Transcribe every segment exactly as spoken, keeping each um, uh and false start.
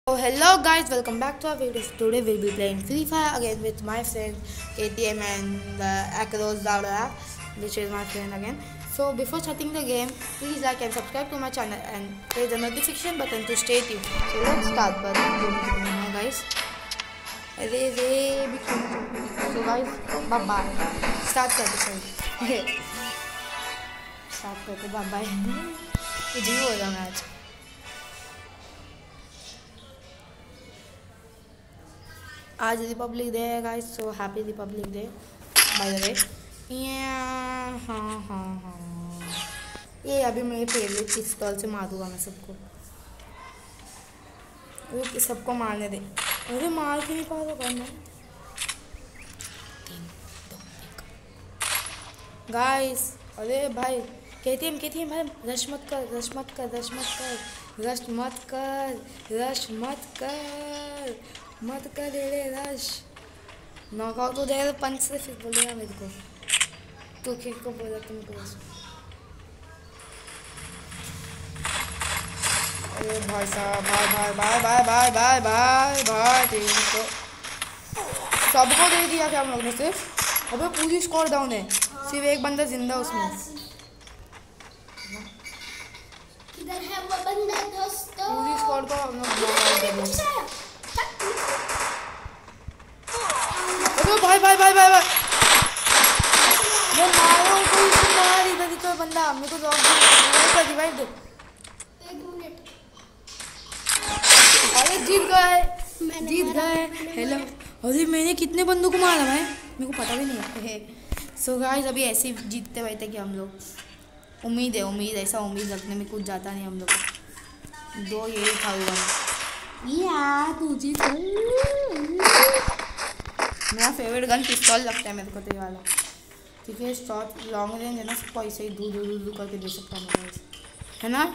So hello guys, welcome back to our video. Today we'll be playing Free Fire again with my friends K T M and uh, Akros Dawda, which is my friend again. So before starting the game, please like and subscribe to my channel and press the notification button to stay tuned. So let's start, but guys. So guys, bye bye. Start करते हैं. Start करते bye bye. कुछ ही हो जाना आज. आज republic day है guys, so happy republic day by the way. हाँ हाँ हाँ ये अभी मेरे फेवरेट पिस्तौल से मारूंगा मैं सबको. वो सबको मारने दे. अरे मार क्यों नहीं पा रहा करना गाइस. अरे भाई कहती है कहती है मैम रश मत कर रश मत कर रश मत कर रश मत कर रश मत कर मत कर रे रश. नॉकआउट हो जाएगा पंच से फिर बोलेगा मेरे को तो किस को बोला तुमको. अरे भाई साहब भाई भाई भाई भाई भाई भाई भाई भाई तीन को सबको दे दिया क्या हम लोग ने सिर्फ. अबे पूरी स्कोर डाउन है, सिर्फ एक बंदा जिंदा उसमें. इधर है वो बंदा दोस्तों. पूरी स्कोर को हम लोग मार देंगे. अरे भाई भाई भाई भाई भाई मैं मारो कोई से मार. इधर ही कोई बंदा मेरे को लॉक कर रिवाइव दे. एक मिनट. अरे जीत गए जीत गए. हेलो. अरे मैंने कितने बंदों को मारा भाई मेरे को पता भी नहीं है. सो गाइस अभी ऐसे ही जीतते रहते कि हम लोग. उम्मीद है उम्मीद ऐसा उम्मीद रखने में कुछ जाता नहीं हम लोग. दो यही था हुआ या तू जीत. मेरा फेवरेट गन पिस्तौल लगता है मेरे को तो ये वाला, क्योंकि ये शॉर्ट लॉन्ग रेंज है ना, सबको ऐसे ही दूर दूर दूर करके दे सकता है है ना.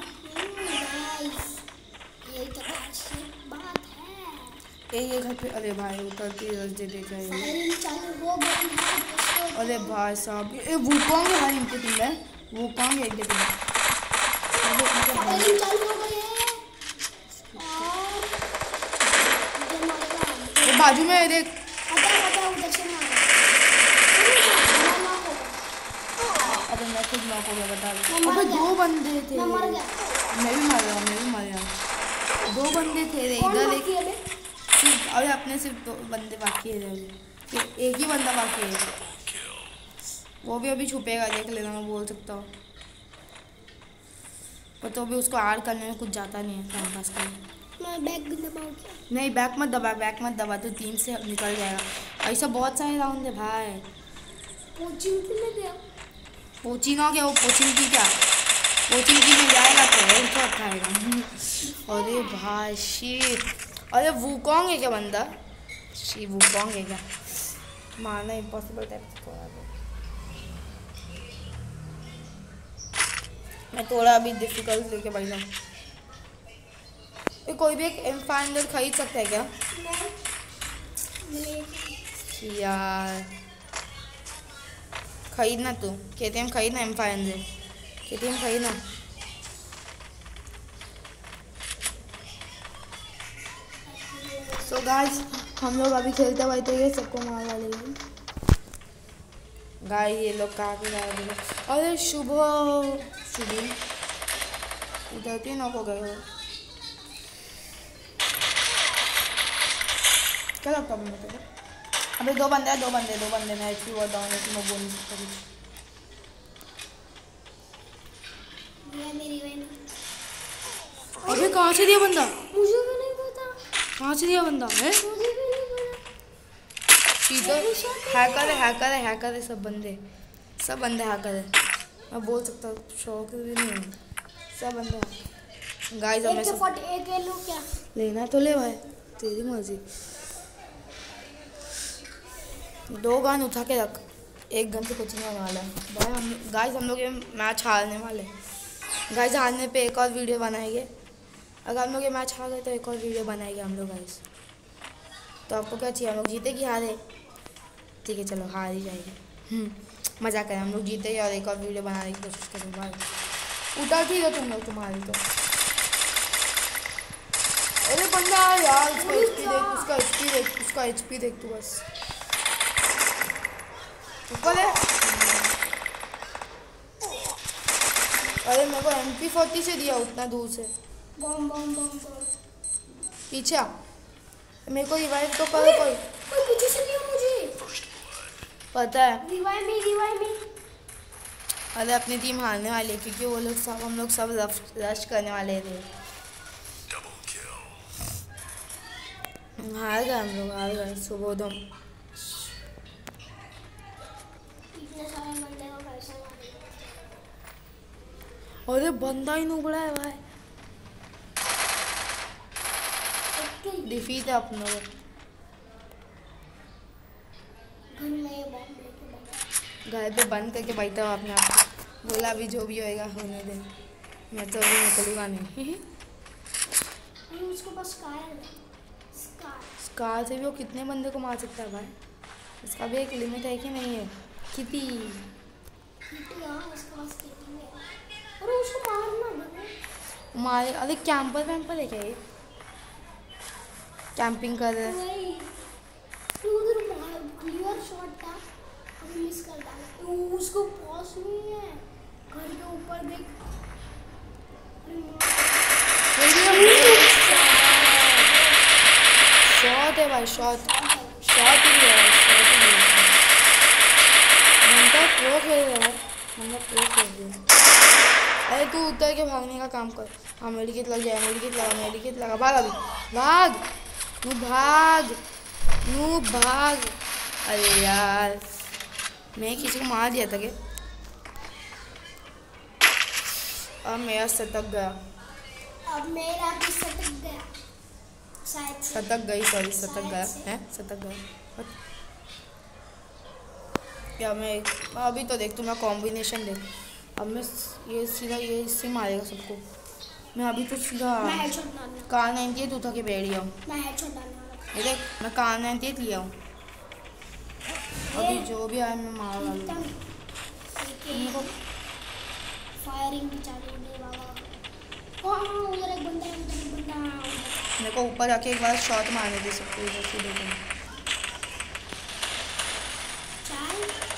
ये तो अच्छी बात है. ये ये घर पे. अरे भाई उतरती रस दे देख रहे हैं. फायरिंग चालू हो गई है. अरे भाई साहब ये वुकोंग है भाई इनके टीम में. वुकोंग है इनके टीम में. फायरिंग चालू हो गई है और बाजू में देख. उधर से मारो. अरे मैं खुद नॉक हो गया बता दो. अबे दो बंदे थे. मैं मर गया. मैं भी मर रहा मैं भी मर रहा दो बंदे थे रे इधर. एक सिर्फ अरे अपने सिर्फ दो बंदे बाकी है. एक ही बंदा बाकी है, वो भी अभी छुपेगा देख लेना. मैं बोल सकता हूँ पर तो अभी उसको आड़ करने में कुछ जाता नहीं है टाइम पास करने. मैं बैक भी दबाऊं क्या? नहीं बैक मत दबा बैक मत दबा तो टीम से निकल जाएगा. ऐसा बहुत सारे राउंड है भाई. कोचिंग की में गया. कोचिंग हो गया वो. कोचिंग की क्या कोचिंग की में जाएगा तो हेड शॉट खाएगा. अरे भाई शिट. अरे वुकोंग है क्या बंदा. शी वुकोंग है क्या. मारना इम्पॉसिबल टाइप थोड़ा. मैं थोड़ा अभी डिफिकल्ट लेके बैठा हूँ. कोई भी एक एम फाइव हंड्रेड खरीद सकता है क्या यार. खरीदना तू कहते हैं खरीदना एम फाइव हंड्रेड कहते हैं खरीदना. सो गाइस हम लोग अभी खेलते हुए तो ये सबको मार वाले गाय. ये लोग कहाँ के गए. अरे शुभ शुभ इधर तीन हो गए. क्या लगता है मुझे. अबे दो बंदे दो बंदे दो बंदे मैं ऐसी वर्ड डाउन है कि मैं बोल नहीं सकता कुछ. ये मेरी बहन. अबे कहाँ से दिया बंदा. मुझे भी नहीं पता कहाँ से दिया बंदा है. मुझे भी नहीं पता. इधर हैकर है हैकर है हैकर है सब बंदे सब बंदे हैकर है. मैं बोल सकता हूँ शौक भी नहीं है सब बंदे. गाइस हमें सब एक ले लो क्या. लेना तो ले भाई तेरी मर्जी. दो गन उठा के रख. एक गन से कुछ नहीं होने वाला है भाई. हम गाइस हम लोग ये मैच हारने वाले. गाइस हारने पे एक और वीडियो बनाएंगे. अगर हम लोग ये मैच हार गए तो एक और वीडियो बनाएंगे हम लोग गाइस. तो आपको क्या चाहिए हम लोग जीते कि हारे. ठीक है चलो हार ही जाएगी. मज़ा करें हम लोग जीते और एक और वीडियो बनाने की कोशिश करें भाई. उठा ठीक है तुम लोग तुम्हारी तो. अरे बंदा यार, उसका एचपी देख, उसका एचपी देख, उसका एचपी देख तू बस। ऊपर है। अरे मेरे को एम पी फोर्टी से दिया उतना दूर से। बम बम बम बम। पीछे आ, मेरे को रिवाइव तो करो कोई। कोई पीछे से दिया मुझे। पता है। रिवाइव में, रिवाइव में। अरे अपनी टीम हारने वाली है क्योंकि वो लोग सब, हम लोग सब रश करने वाले थे। हार गए हम लोग, हार गए। सुबोधम इतने सारे बंदे को कैसे मारे? अरे बंदा ही नुबड़ा है भाई। डिफीट है अपनों को। घर में बम लेके बैठा। घर पे बंद करके बैठा हुआ अपने आप को। बोला अभी जो भी होएगा होने दे, मैं तो अभी निकलूंगा नहीं। अरे उसके पास स्कार है। स्कार। स्कार से भी वो कितने बंदे को मार सकता है भाई? इसका भी एक लिमिट है कि नहीं है? कितनी कितनी यार उसके पास कितनी है? अरे उसको मारना है। मारे। अरे कैंपर वैम्पर है क्या ये? कैंपिंग कर रहे हैं। वही तू उधर मार, क्लियर शॉट था, हम मिस कर डाला। वो उसको पॉज नहीं है, घर के ऊपर देख। शॉट है भाई, शॉट शॉट ही है, शॉट ही है। बंदा प्रो खेल रहा है, बंदा प्रो खेल रहा है। अरे तू उतर के भागने का काम कर। हाँ मेडिकेट लग जाए, मेडिकेट लगा, मेडिकेट लगा। भाग अभी, भाग नू, भाग नू, भाग। अरे यार मैं किसी को मार दिया था क्या? अब मेरा सटक गया। अब मेरा भी सटक गया शायद से। सटक गई, सॉरी सटक गया है, सटक गया। क्या मैं अभी तो देख, तुम्हारा कॉम्बिनेशन देख। अब मैं ये सीधा ये इससे मारेगा सबको। मैं अभी तो सीधा मैं हेडशॉट मारना। कार नाइनटी एट उठा के बैठ गया हूँ। मैं हेडशॉट डालने वाला। ये देख, मैं कार नाइनटी एट लिया हूँ। अभी जो भी आए मैं मार डालूँ। मेरे को फायरिंग की चालू नहीं बाबा। हाँ उधर एक बंदा है, उधर एक बंदा है। मेरे को ऊपर आके एक बार शॉट मारने दे सबको इधर से। देखो चाय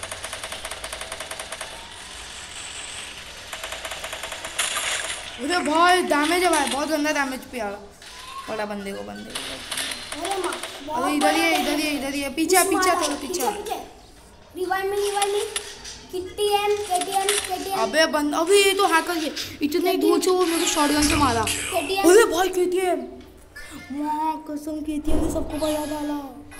अरे भाई डैमेज है भाई, बहुत गंदा डैमेज पे आ रहा बड़ा बंदे को, बंदे को। अरे माँ अरे इधर ही है, इधर ही है, इधर ही है। पीछे पीछे थोड़ा पीछे। रिवाइव में, रिवाइव में। किट्टी एम, केटीएम, केटीएम। अबे बंद, अबे ये तो हैकर है। इतने दूर से वो मेरे को शॉटगन से मारा। केटीएम। अरे भाई केटीएम, माँ कसम केटीएम ने सबको बजा डाला।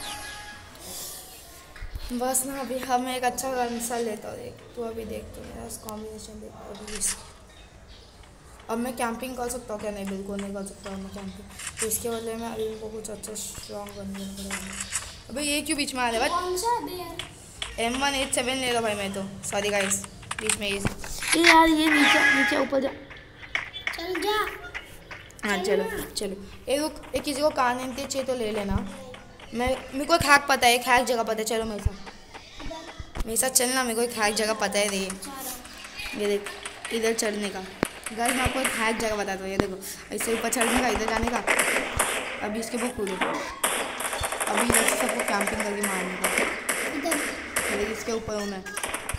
बस ना अभी हम एक अच्छा गन सा लेता हूँ। देख तू अभी देख, तो मेरा कॉम्बिनेशन देख अभी इसका। अब मैं कैंपिंग कर सकता हूँ क्या? नहीं बिल्कुल नहीं कर सकता हूँ मैं कैंपिंग। तो इसके बदले में अभी इनको कुछ अच्छा स्ट्रॉन्ग गन देना पड़ेगा। अबे ये क्यों बीच में आ रहा है भाई? कौन सा बेयर? एम वन एट सेवन ले लो भाई। मैं तो सॉरी गाइस, बीच में ये ये यार ये नीचे नीचे ऊपर जा। चल जा। हाँ चलो चलो। ये रुक, एक किसी को कार नाइनटी एट चाहिए तो ले लेना। मैं मेरे को एक हैक पता है, एक हैक जगह पता है। चलो मेरे साथ, मेरे साथ चलना। मेरे को एक हैक जगह पता है। देखिए ये देख, इधर चढ़ने का। गाइस मैं आपको एक हैक जगह बताता हूँ। ये देखो, ऐसे ऊपर चढ़ने का, इधर जाने का। अभी इसके ऊपर कूदो। अभी इधर से सबको कैंपिंग करके मारने का। इधर देखिए इसके ऊपर हूँ मैं।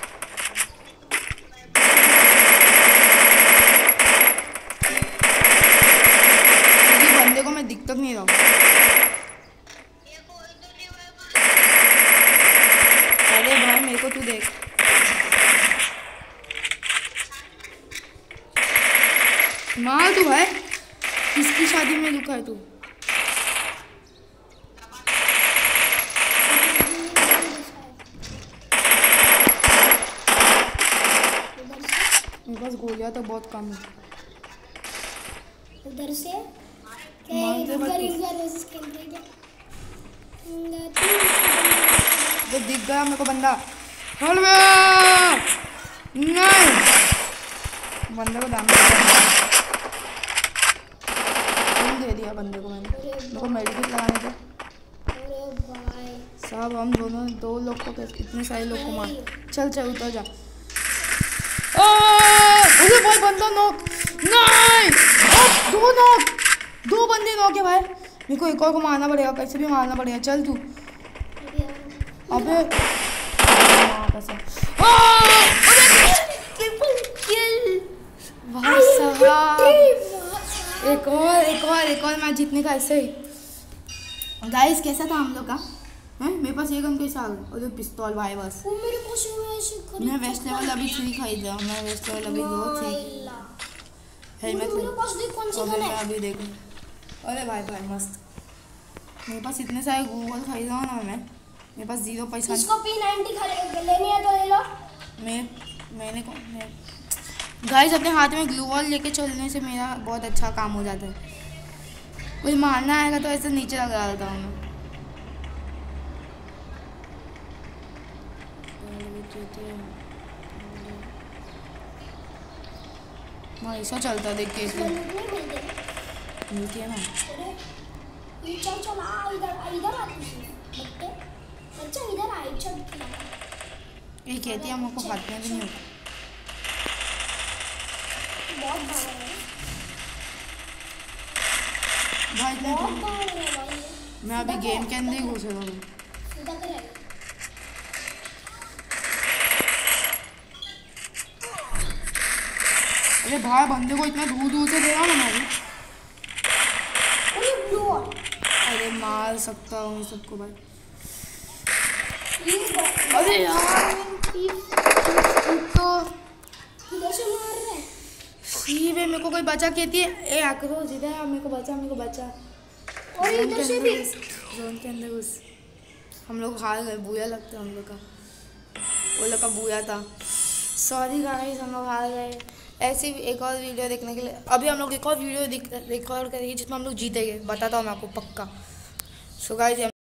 किसी बंदे को मैं दिख तक नहीं रहा हूँ। अरे भाई मेरे को तू देख। मार तू भाई, किसकी शादी में रुका है तू? मेरे पास गोलियां तो बहुत कम है। उधर से मारते मत तू। तो दिख गया मेरे को बंदा। हलवे नहीं, बंदे को दाम दे दिया बंदे को मैंने। मेरे को मेडिकेट लगाने थे। अरे भाई सब हम दोनों दो लोग को कैसे, इतने सारे लोग को मार। चल चल उतर जा। अरे भाई बंदा नॉक। नहीं दो नॉक। दो बंदे नॉक है भाई, मेरे को एक और को मारना पड़ेगा, कैसे भी मारना पड़ेगा। चल तू। अबे भाई साहब, एक और एक और एक और मैच जीतने का ऐसे ही। गाइस कैसा था हम लोग का? हैं मेरे पास ये गन कैसे आ गई? और पिस्तौल भाई बस। वो मेरे को शुरू में मैं वेस्ट लेवल अभी थ्री खरीद रहा हूँ, मैं वेस्ट लेवल अभी दो थ्री हेलमेट मेरे पास देख कौन सी गन है। अभी देखो। अरे भाई भाई मस्त, मेरे पास इतने सारे गूगल खरीद रहा हूँ ना मैं, मेरे पास जीरो पैसा। इसको पी नाइंटी खरीद लेनी है तो ले लो। मैं मैंने को गाइस अपने हाथ में ग्लू वॉल लेके चलने से मेरा बहुत अच्छा काम हो जाता है। कोई मारना आएगा तो ऐसे नीचे लगा देता हूँ मैं। मैं ऐसा चलता देख के मिलती है ना। ये चल चल आ इधर इधर आ बच्चे बच्चा इधर आ चल। ये कहती है हमको हाथ में भी नहीं होता। बहुत भाग रहा है भाई इतने बहुत दूर- भाग रहा है भाई। मैं अभी गेम के अंदर ही घुस रहा हूँ। सीधा कर अरे भाई बंदे को इतना दूर दूर से दे रहा हूँ ना मैं। अरे ब्लू वॉल अरे मार सकता हूँ सबको भाई। ये अरे यार तो इधर से मार रहे हैं। सी वे मेरे को कोई बचा कहती है, ए आकरो सीधा मेरे को बचा मेरे को बचा। और इधर से भी जोन के अंदर घुस। हम लोग हार गए, बुया लगता है हम लोग का, वो लोग का बुया था। सॉरी गाइस हम लोग हार गए। ऐसी एक और वीडियो देखने के लिए अभी हम लोग एक और वीडियो रिकॉर्ड करेंगे जिसमें हम लोग जीतेंगे, बताता हूँ मैं आपको पक्का। So guys